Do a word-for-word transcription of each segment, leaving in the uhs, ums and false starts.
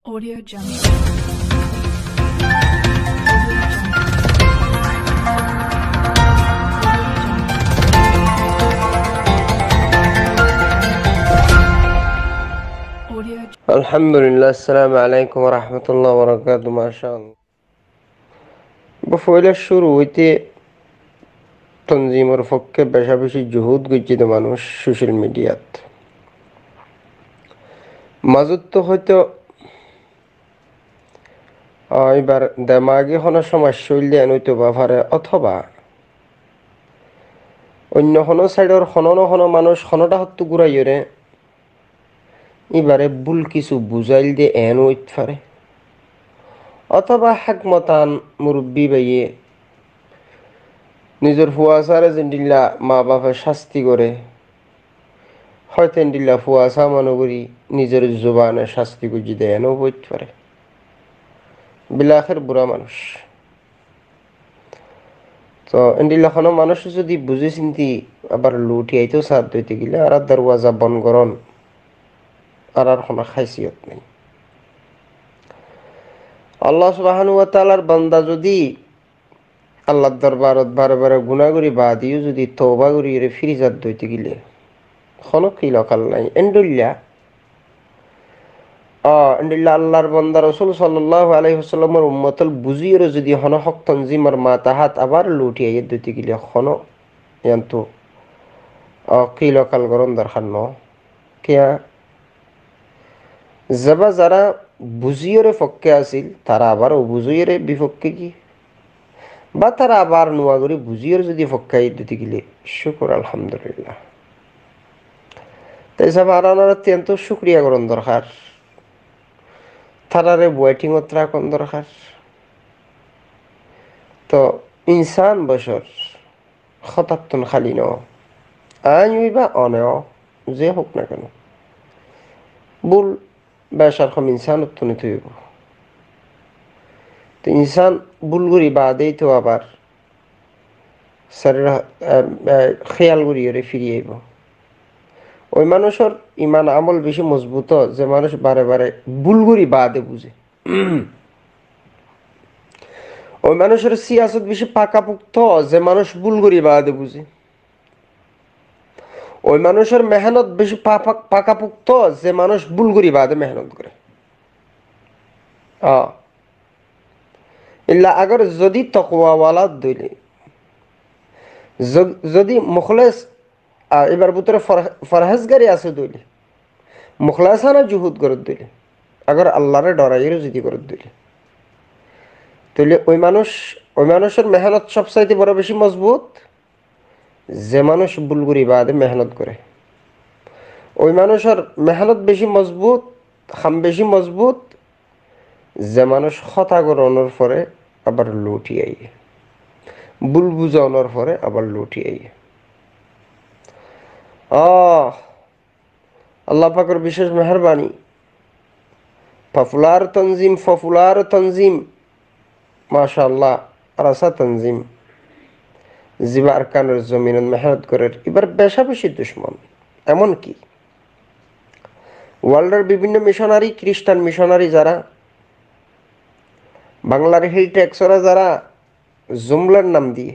Audio Jungle. Audio Alhamdulillah, assalamu alaikum wa rahmatullahi wa barakatuh, mashallah. বফইলা শুরু হইতে তনজিমের পক্ষে বেশা বেশি জুহুদ গজ্জিত মানুষ সোশ্যাল মিডিয়াত মাজত তো হয়তো আহ, এবার দেমাগে হন সমস্যা হইলে হইতে বা পারে, অথবা অন্য হন সাইডর হনন হন মানুষ হনটা হত্তু ঘুরাইরে এবারে ভুল কিছু বুঝাইল দিয়ে এন হইতে পারে, অথবা হেকমতান মুরব্বী বাইয়ে নিজের ফুয়াশারে জিন্দিল্লা মা বাপে শাস্তি করে হয়তো এন্ডিল্লা ফুয়াশা মনে করি নিজের জোবানে শাস্তি গুজি দেয় এনেও বইতে পারে। বিলাখের বুড়া মানুষ তো এন্ডিল্লাখনো মানুষ যদি বুঝে চিন্তি আবার লুটিয়াইতেও সাথ দইতে গেলে আর দরওয়াজা বন করন আর আর কোনো খাইসিয়ত নেই। আল্লাহ সুবহানাহু ওয়া তাআলার বান্দা যদি আল্লাহর দরবারত বারে বারে গুনাহ করি বা দিও যদি তওবা করি রে ফিরে যাত দইতে গেলে কোনো কি লকাল নাই। এন্ডুল্লা আহ এন্ডুল্লা আল্লাহর বান্দা রাসূল সাল্লাল্লাহু আলাইহি ওয়াসাল্লামের উম্মতল বুঝিয়ে যদি হন হক তনজিমার মা তাহাত আবার লুটিয়ে দইতে গেলে হন ইয়ান্তু আহ কি লকাল গরম দরকার ন কিয়া যাবা যারা বুঝিয়ে পক্ষে আছিল তারা আবার অবুঝিয়ে বিপক্ষে কি বা তারা আবার নোয়া করে বুঝিয়ে যদি পক্ষে দিতে গেলে শুকর আলহামদুলিল্লাহ। তাই সব আর অত্যন্ত শুক্রিয়া করণ দরকার, তারারে ওয়েটিংত রাখন দরকার। তো ইনসান বছর হতাত্তন খালি ন আইন বা অনেও যে হোক না কেন বুল বেসার কম ইনসান উত্তনিত হইব। তো ইনসান বুলগুড়ি বাদেই তো আবার শরীর খেয়াল করিয়ে ফিরিয়ে আইব। ওই মানুষের ইমান আমল বেশি মজবুত যে মানুষ বারে বারে বুলগুড়ি বাদে বুঝে। ওই মানুষের সিয়াসত বেশি পাকাপুক্ত যে মানুষ বুলগুড়ি বাদে বুঝে। ওই মানুষের মেহনত বেশি পাকাপুক্ত যে মানুষ বুলগুড়ি বাদে মেহনত করে। আহ ইল্লা আগর যদি তকওয়াওয়ালা দইলে যদি মুখলেস এবার ভিতরে ফরহেজগারি আছে দইলে মুখলাসানা জুহুদ করে দিলে আগর আল্লাহরে ডরাইয়েরও যদি করে দিলে তাহলে ওই মানুষ ওই মানুষের মেহনত সবচাইতে বড় বেশি মজবুত যে মানুষ বুলগুড়ি বাদে মেহনত করে। ওই মানুষের মেহনত বেশি মজবুত খাম বেশি মজবুত যে মানুষ হতা করানোর পরে আবার লুটি আইয়ে বুল বুঝানোর পরে আবার লুটি আইয়ে। আহ আল্লাহ পাকের বিশেষ মেহরবানি পপুলার তনজিম পপুলার তনজিম মাশাআল্লাহ রাসা তনজিম জিবা আরকানের জমিনত মেহনত করে এবার বেশা বেশি দুশ্মন। এমন কি ওয়ার্ল্ডের বিভিন্ন মিশনারি খ্রিস্টান মিশনারি যারা বাংলার হিল ট্যাক্সরা যারা জুমলার নাম দিয়ে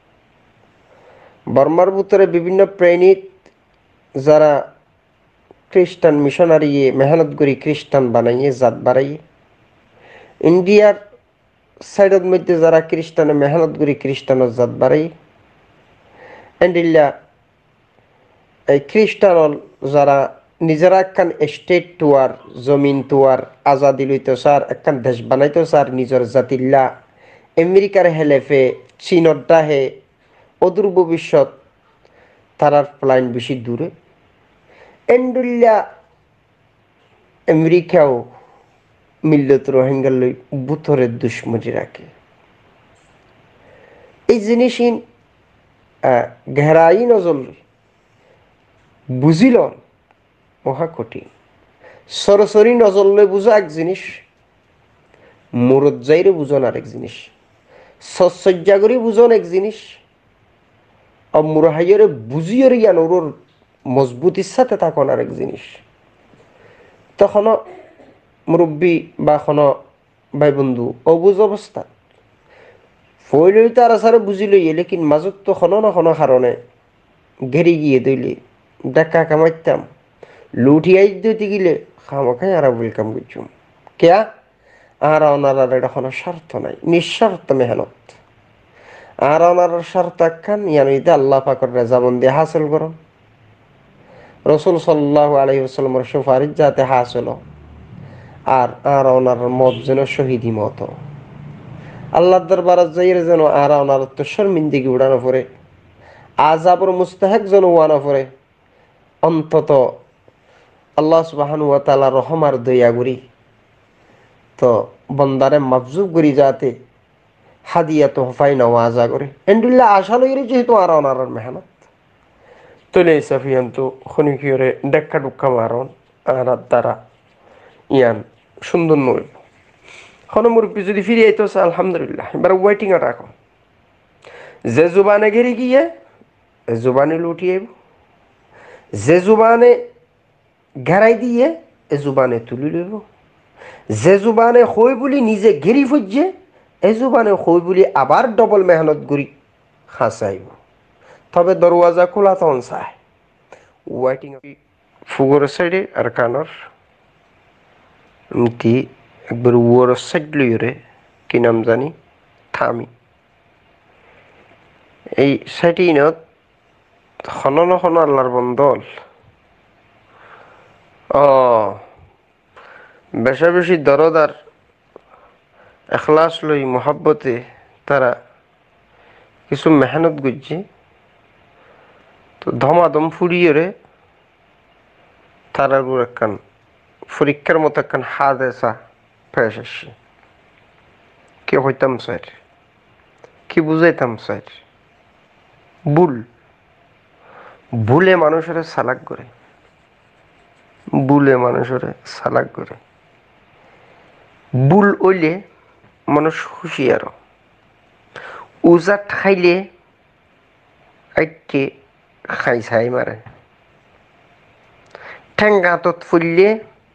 বর্মার ভিতরে বিভিন্ন প্রেরিত যারা খ্রিস্টান মিশনারি মেহনত করি খ্রিস্টান বানাইয়ে জাত বাড়াইয়ে ইন্ডিয়ার সাইডের মধ্যে যারা খ্রিস্টানে মেহনত করি খ্রিস্টানের জাত বাড়াই এন্ডিল্লা এই খ্রিস্টান যারা নিজেরা একখান স্টেট টুয়ার জমিন টুয়ার আজাদি লইতে চার একখান দেশ বানাইতে চার নিজের জাতিল্লা আমেরিকার হেলেফে চীনত ডাহে অদূর ভবিষ্যৎ তারার প্লাইন বেশি দূরে এন্ডুল্লা আমেরিকাও মিল্লত রোহিঙ্গা লই বুথরের দুশ্মনী রাখে। এই জিনিসই ঘেরাই নজর বুঝিল মহা কঠিন। সরাসরি নজর লই বুঝা এক জিনিস, মুরজ্জাইরে বুঝন আর এক জিনিস, সজ্জা করি বুঝন এক জিনিস, আর মুরাহাইরে বুঝিয়ে রিয়ান ওর মজবুতির সাথে থাকুন আর এক জিনিস। তখন মুরব্বী বা কোনো ভাই বন্ধু অবুজ অবস্থা ফইলই তার আসারে বুঝি লইয়ে লেকিন মাজত তো কোনো না কোনো কারণে ঘেরি গিয়ে দইলে ডাক্কা কামাইতাম লুঠিয়াই দিতে গেলে খামাখাই আর ওয়েলকাম করছুম কেয়া আর ওনার এটা কোনো স্বার্থ নাই নিঃস্বার্থ মেহনত আর ওনার স্বার্থ একখান ইয়ানুইতে আল্লাহ পাকর রেজামন্দি হাসিল করো রসুল সাল্লাহ আলহিউসাল্লামর সুপারিশ যাতে হাসিল আর আর ওনার মত যেন শহীদি মত আল্লাহ দরবারত যাইরে যেন আর ওনার তো শর্মিন্দিগি উড়ানো পড়ে আজাবর মুস্তাহেক যেন ওয়ানা পড়ে অন্তত আল্লাহ সুবহানাহু ওয়া তাআলা রহমার দয়া করি তো বন্দারে মাফজুব করি যাতে হাদিয়া তো হফাই নওয়াজা করে এন্ডুল্লাহ আশা লইরে যেহেতু আর ওনার মেহনত তলে সাফিয়ান তো খনিকিয়রে ডেক্কা ডুক্কা মারন আর দ্বারা ইয়ান সুন্দর নয় হনো মুরব্বী যদি ফিরে আইতো আলহামদুলিল্লাহ এবার ওয়েটিং এ রাখো যে জুবানে ঘেরে গিয়ে জুবানে লুটিয়ে যে জুবানে ঘেরাই দিয়ে এ জুবানে তুলি লইব যে জুবানে হই বলি নিজে ঘেরি ফুজছে এ জুবানে হই বলি আবার ডবল মেহনত করি হাসাইব তবে দরওয়াজা খোলা তখন চায় ওয়েটিং ফুগর সাইডে আর কানর এমতি একবার ওর সাইড লইরে কি নাম জানি থামি এই সাইডে ইনত হনন হন আল্লাহর বন্দল ও বেশা বেশি দরদার এখলাস লই মোহাব্বতে তারা কিছু মেহনত করছে তো ধমাধম ফুরিয়ে তারার উপর একখান পরীক্ষার মতো একখান হাত এসা ফেস আসছে কি হইতাম স্যার কি বুঝাইতাম স্যার ভুল ভুলে মানুষের সালাক করে ভুলে মানুষের সালাক করে ভুল ওইলে মানুষ হুঁশিয়ার উজাট খাইলে আইকে খাই ছাই মারে ঠেঙ্গা হাতত ফুললে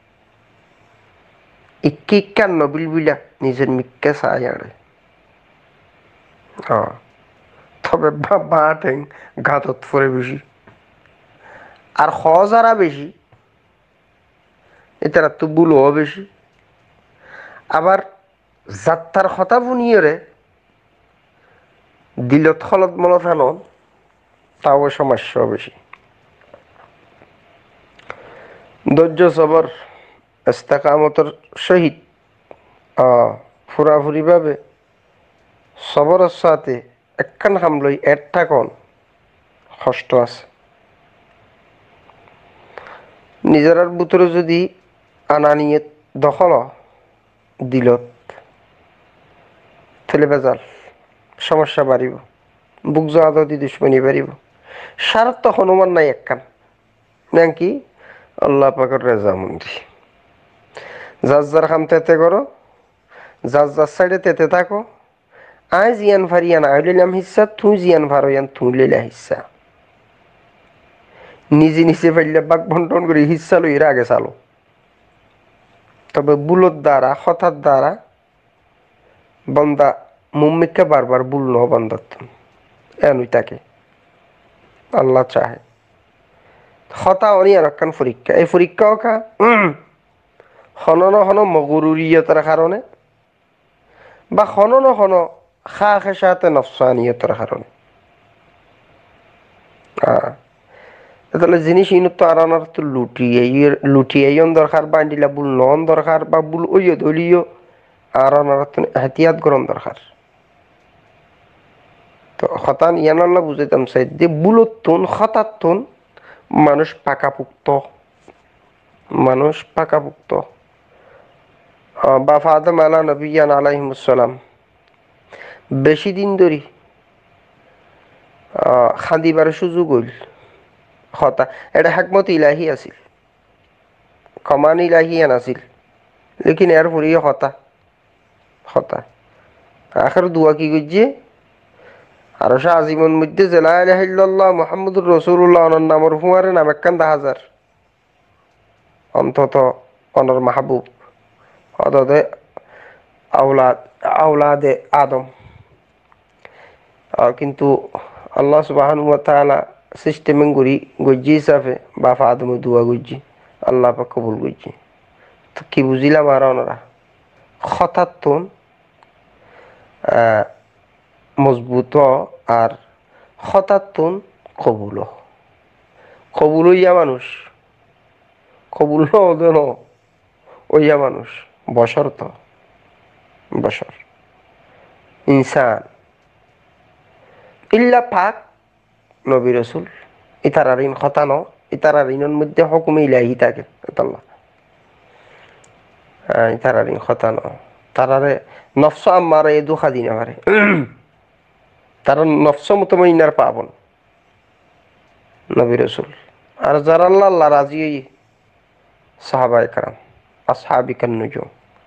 ইকি কান্ন বিলবিলা নিজের মিক্কা চাই আড়ে তবে বা ঠেং ঘাতত ফুরে বেশি আর হজারা বেশি এটারা তো বুলও বেশি আবার যাত্রার কথা বুনিয়ে দিলত খলত মল ফেল তাও সমস্যা বেশি ধৈর্য সবর ইস্তেকামতের সহিত ফুরাফুরি ভাবে সবরের সাথে একখান হামলই এর থাকন কষ্ট আছে নিজের ভিতরে যদি আনানিয়ত দখল দিলত থেলে বেজাল সমস্যা বাড়িব বুক জাহাদি দুশ্মনী বাড়িব স্বার্থ হনুমান নাই একখান নাকি আল্লাহ পাকের রেজামন্দি যার যার খাম তেতে করো যার যার সাইডে তেতে থাকো আয় জিয়ান ফারিয়ান আয় লইলাম হিস্সা তুই জিয়ান ফারয়ান তুই লইলা হিস্সা নিজে নিজে ফেললে বাক বন্টন করে হিস্সা লই এর আগে চালো তবে বুলোর দ্বারা হঠাৎ দ্বারা বন্দা মুম্মিককে বারবার বুল ন বন্দাত এনুই তাকে আল্লাহ চাহে হতা অনি আর একখান পরীক্ষা এই পরীক্ষাও খা হনন হন মগুরুরিয়তার কারণে বা হনন হন খা খেসাতে নফসানিয়তার কারণে তাহলে জিনিস ইনত তো আরানার তো লুটিয়ে লুটিয়েন দরকার বান্ডিলা বুল নন দরকার বা বুল ওইয় দলীয় আরানার তো এহতিয়াত গ্রহণ দরকার তো হতান ইয়ানাল্লাহ বুঝাইতাম চাই যে বুলতুন হঠাৎ মানুষ পাকাপুক্ত মানুষ পাকাপুক্ত বা ফাদম আলা নবিয়ান আলাইহিমুসসালাম বেশি দিন ধরে খান্দিবার সুযোগ হইল হতা এটা হেকমত ইলাহি আছিল কমান ইলাহিয়ান আছিল লেকিন এর পরিয়ে হতা হতা আখের দোয়া কি করছে আর শাহ আজিমন মধ্যে জেলা ইলাহিল্লাহ মুহাম্মদুর রাসূলুল্লাহ অনর নামর হুয়ারে নাম একখান দা হাজার অন্তত অনর মাহবুব অদদে আওলাদ আওলাদে আদম। কিন্তু আল্লাহ সুবহানাহু ওয়া তাআলা সিস্টেমিং করি গজ্জি হিসাবে বাপ আদম দুয়া গজ্জি আল্লাহ পাক কবুল গজ্জি। তো কি বুঝিলাম আর ওনারা হঠাৎ মজবুত আর হঠাৎ কবুল কবুল হইয়া মানুষ কবুল ন ওইয়া মানুষ বশর তো বশর ইনসান ইল্লা পাক নবী রসুল ইতারা ঋণ খতানো ইতারা ঋণের মধ্যে হুকুমে ইলাহি থাকে আল্লাহ ইতারা ঋণ খতানো তারারে নফস আম্মারা এ দুঃখা দিনে পারে তারা নফস মুতমাইনার পাবন নবী রসুল আর যারা আল্লাহ আল্লাহ রাজি সাহাবায়ে কেরাম আসহাবিকান নুজুম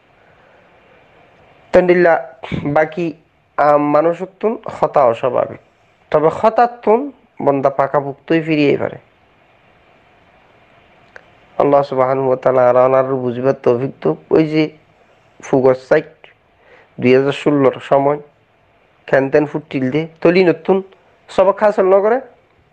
তন্দিল্লা বাকি মানুষত্বন খতা অস্বাভাবিক তবে হঠাৎ বন্দা পাকাপুক্তই ফিরিয়ে পারে আল্লাহ সুবহানাহু ওয়া তাআলা আর বুঝবার তৌফিক তো ওই যে ফুগর সাইট দুই হাজার ষোলোর সময় খেনতেন ফুটিল দে তলি নতুন সবক খাসল ন করে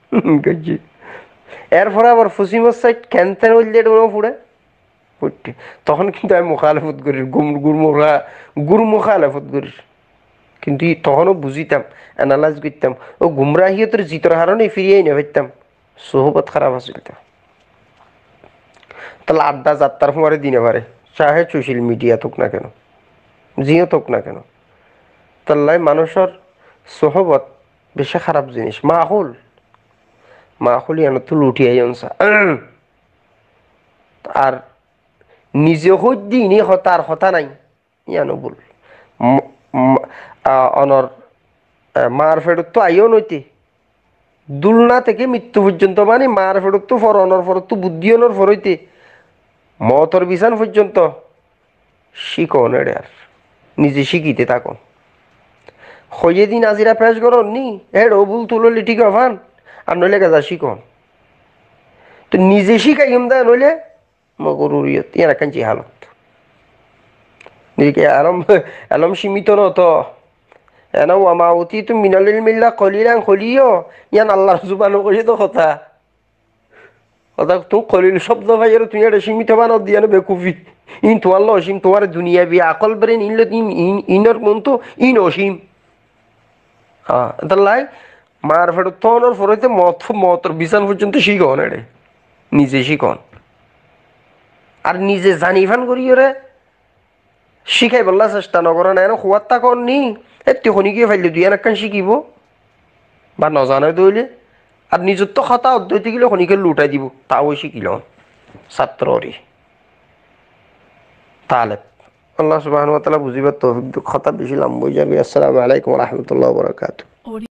এরপরে আবার ফুসিমর সাইট খেনতেন হইল দিয়ে ফুড়ে ফুটটি তখন কিন্তু আমি মুখালেফত করি গুম গুরমুখা গুর মুখালেফত করি কিন্তু তখনও বুঝিতাম অ্যানালাইজ করতাম ও গুমরাহিয়তের জিতর হারণে ফিরিয়েই না ভাবতাম সোহবত খারাপ আছিল তাহলে আড্ডা যাত্রার পরে দিনে পারে চাহে সোশ্যাল মিডিয়া তোক না কেন জিও তোক না কেন তাহলে মানুষের সোহবত বেশি খারাপ জিনিস মাহুল মাহুল ইয়ান তো লুটিয়াই অনসা আর নিজে হইনি হতার হতা নাই ইয়ানো বল অনর মার ফেরত তো আইও নইতে দুলনা থেকে মৃত্যু পর্যন্ত মানে মার ফেরত তো ফর অনর ফরত তো বুদ্ধি অনর ফর হইতে মতর বিছান পর্যন্ত শিকন এড়ে আর নিজে শিখিতে থাকুন হইয়ে দিন আজিরা পেশ করন নি এর অবুল তুললি ঠিক আফান আর নইলে গাজা শিকন তো নিজে শিখাইম দা নইলে মগরুরিয়ত ইয়ার কাঞ্চি হালত নিজেকে আলম আলম সীমিত ন তো এনা ওয়ামা অতি তুমি মিনালিল মিল্লা কলিলাং খলিও ইয়ান আল্লাহর জুবানো করি তো কথা কথা তুমি খলিল শব্দ ভাই আর তুমি এটা সীমিত বানো দিয়া বেকুফি ইন তো আল্লাহ অসীম তোমার দুনিয়া বি আকল ব্রেন ইনলে ইন ইনর মন তো ইন অসীম হ্যাঁ তাহলে মার ফেরত তনর ফরইতে মত মতর বিছান পর্যন্ত শিখন এড়ে নিজে শিখন আর নিজে জানিফান করি ওরে শিখাই বললা চেষ্টা নকরা নাই খোয়ার তা কর নি এতে শনি গিয়ে ফাইলে দুই একখান শিখিব বা নজানে দইলে আর নিজের তো খাতা অধ্যয়তে গেলে শনিকে লুটাই দিব তাও শিখিল ছাত্ররে তাহলে আল্লাহ সুবহানাহু ওয়া তাআলা বুঝিবার তৌফিক খাতা বেশি লম্বা যাবে। আসসালামু আলাইকুম ওয়া রাহমাতুল্লাহি ওয়া বারাকাতুহু।